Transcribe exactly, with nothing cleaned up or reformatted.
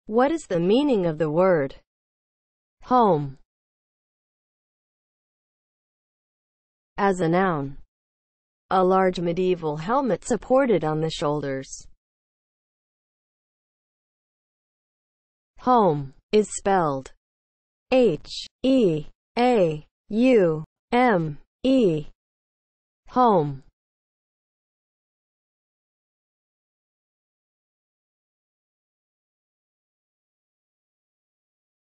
What is the meaning of the word home? As a noun, a large medieval helmet supported on the shoulders. Home is spelled H E A U M E. Home.